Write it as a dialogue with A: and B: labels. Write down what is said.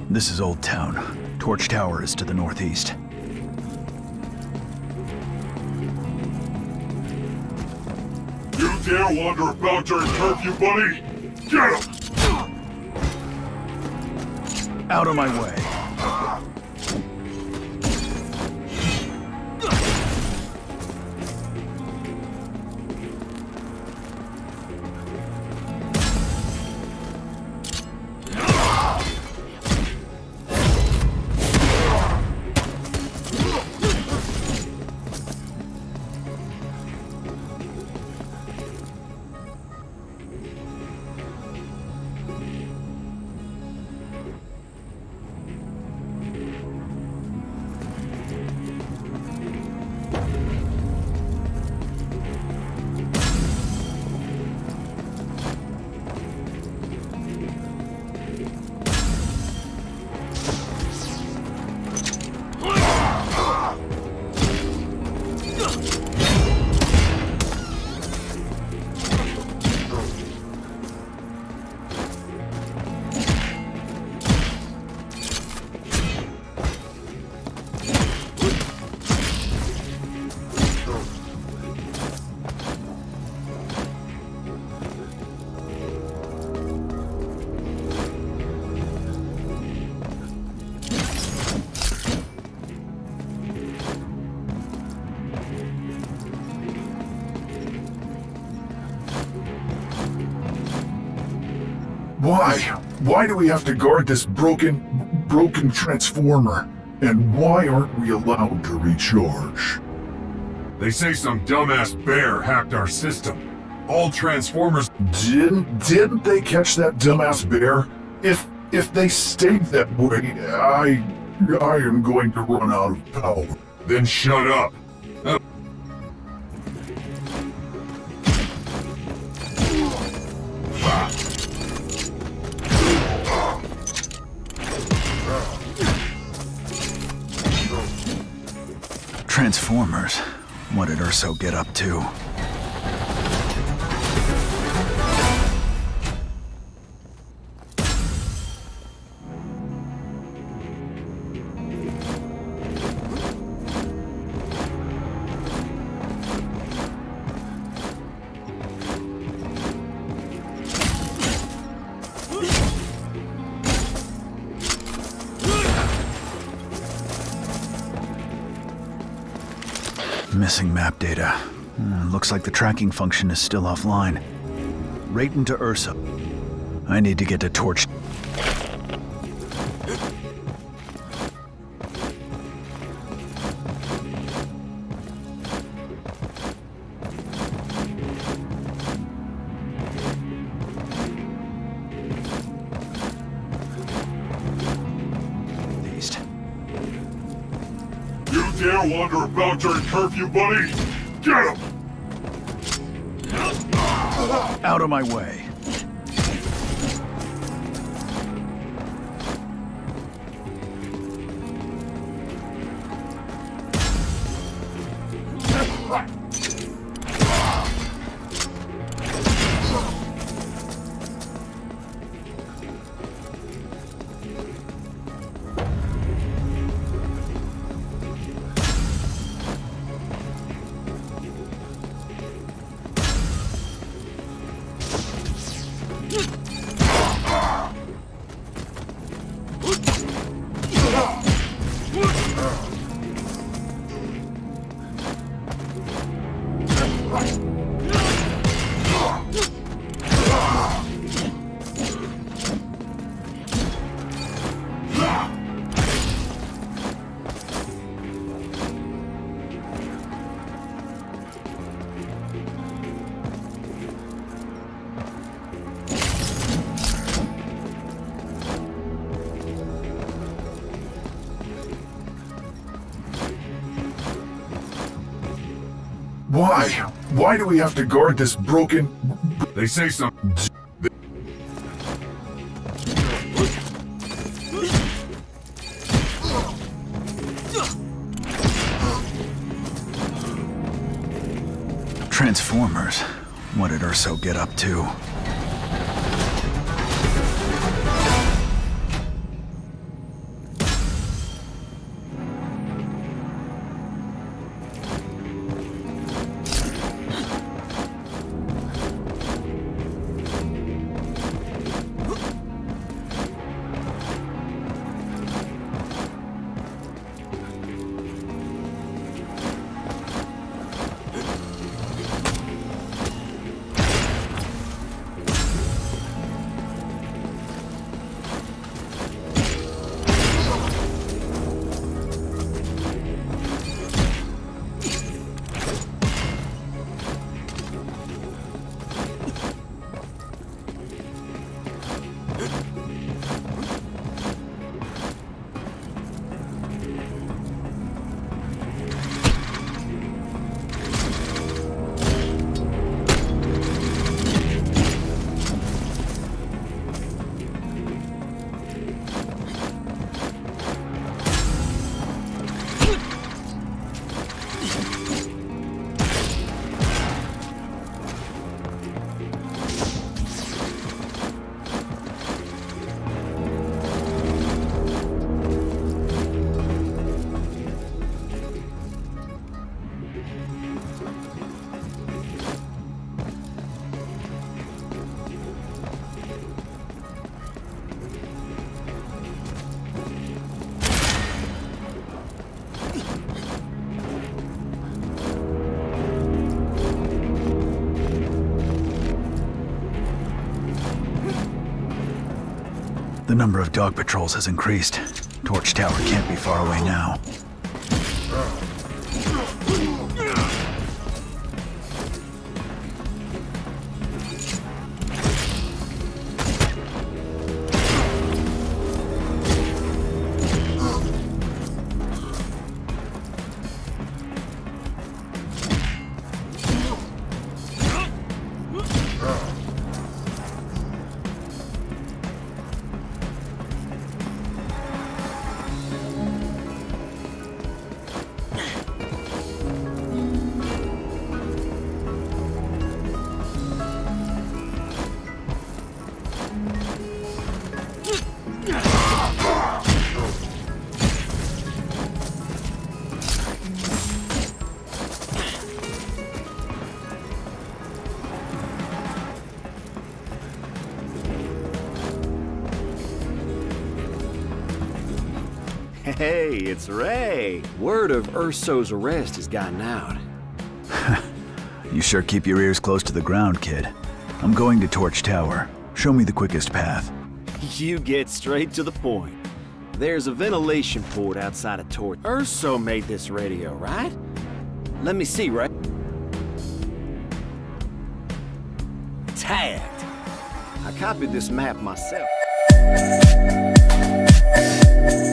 A: This is Old Town. Torch Tower is to the northeast.
B: You dare wander about during curfew, buddy? Get him!
A: Out of my way.
C: Why do we have to guard this broken transformer? And why aren't we allowed to recharge?
B: They say some dumbass bear hacked our system. All transformers...
C: Didn't they catch that dumbass bear? If they stayed that way, I am going to run out of power.
B: Then shut up.
A: Transformers. What did Urso get up to? Missing map data. Looks like the tracking function is still offline. Right into Ursa. I need to get to Torch.
B: You dare wander about during curfew, buddy? Get him!
A: Out of my way.
C: Why do we have to guard this broken...
B: They say some...
A: Transformers. What did Urso get up to? number of dog patrols has increased. Torch Tower can't be far away now.
D: Hey, it's Ray. Word of Urso's arrest has gotten out.
A: You sure keep your ears close to the ground, kid. I'm going to Torch Tower. Show me the quickest path.
D: You get straight to the point. There's a ventilation port outside of Torch. Urso made this radio, right? Let me see, Ray. Tagged. I copied this map myself.